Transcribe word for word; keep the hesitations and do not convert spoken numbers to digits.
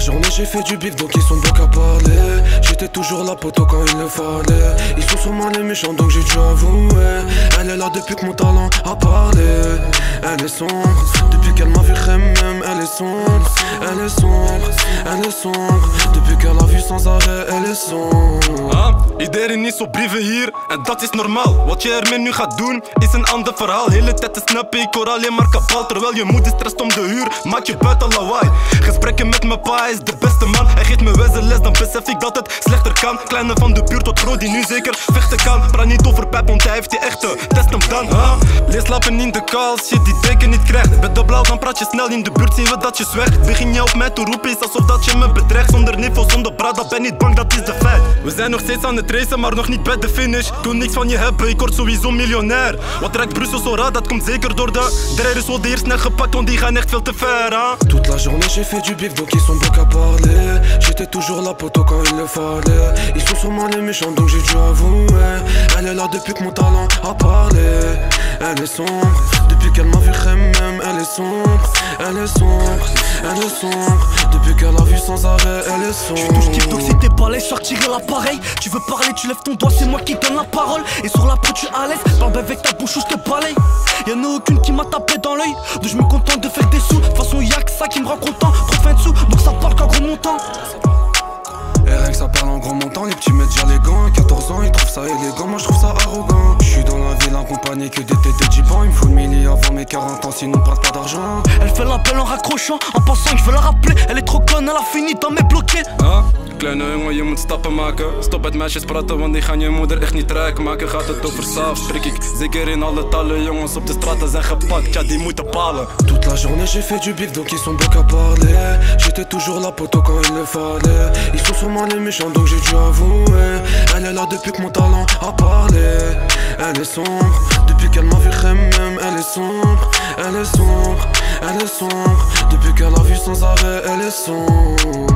journée j'ai fait du bif donc ils sont beaux qu'à parler. J'étais toujours là poto quand il le fallait. Ils sont sûrement les méchants donc j'ai dû avouer. Elle est là depuis que mon talent a parlé. Elle est sombre, depuis qu'elle m'a vu même. Elle est sombre, elle est sombre, elle est sombre. Depuis qu'elle a vu sans arrêt, elle est sombre. ah, Iedereen is op brieven hier en dat is normaal. Wat je ermee nu gaat doen is een ander verhaal. Hele tijd te snappen, ik hoor alleen maar kabal. Terwijl je moeder stresst om de huur, maak je buiten lawaai. Gesprekken met mijn pa, hij is de beste man. Hij geeft me wijze les, dan besef ik dat het slechter kan. Kleine van de buurt tot pro die nu zeker vechten kan. Praat niet over pijp, want hij heeft die echte, test hem dan huh? Lees slapen in de kou als je die deken niet krijgt. Met de blauw dan praat je snel, in de buurt zien we dat je zwijgt. Begin je op mij te roepen is alsof dat je me bedreigt. Zonder niveau, zonder praat, dat ben niet bang, dat is de feit. We zijn nog steeds aan het racen, maar nog niet bij de finish. Ik wil niks van je hebben, ik word sowieso miljonair. Wat trekt Brussel zo raar, dat komt zeker door de dreiders worden hier snel gepakt, want die gaan echt veel te ver hein? Toute la journée j'ai fait du bif donc ils sont beaux qu'à parler. J'étais toujours là poto quand il le fallait. Ils sont sûrement les méchants donc j'ai dû avouer. Elle est là depuis que mon talent a parlé. Elle est sombre, depuis qu'elle m'a vu même. Elle est sombre, elle est sombre, elle est sombre. Depuis qu'elle a vu sans arrêt, elle est sombre. Tu touches TikTok si t'es pas l'aise, sortirai l'appareil. Tu veux parler, tu lèves ton doigt, c'est moi qui donne la parole. Et sur la pro tu es à l'aise, parle avec ta bouche ou je te balaye. Y'en a aucune qui m'a tapé dans l'œil. Donc je me contente de faire des sous. De toute façon y'a que ça qui me rend content. Trop de fin dessous, donc ça parle qu'un gros montant. Et rien que ça parle en gros montant, les petits mettent déjà les gants. À quatorze ans ils trouvent ça élégant, moi je trouve ça arrogant. Je suis dans la ville accompagné que des têtes de dix ans. Il me faut le milli avant mes quarante ans sinon on pas d'argent. Elle fait l'appel en raccrochant, en pensant que je veux la rappeler. Elle est trop conne, elle a fini dans mes bloqués. ah, Kleine jongen, je moet stappen maken. Stop met meisjes praten, want die gaan je moeder echt niet rijk maken. Gaat het over saaf, prik ik zeker in alle talen. Jongens op de straten zijn gepakt, ja die moeten palen. Toute la journée j'ai fait du bif donc ils sont beaux qu'à parler. J'étais toujours là poto quand il le fallait. Ils sont sûrement les méchants donc j'ai dû avouer. Elle est là depuis que mon talent a parlé. Elle est sombre, depuis qu'elle m'a vu même. Elle est sombre, elle est sombre, elle est sombre. Depuis qu'elle a vu sans arrêt, elle est sombre.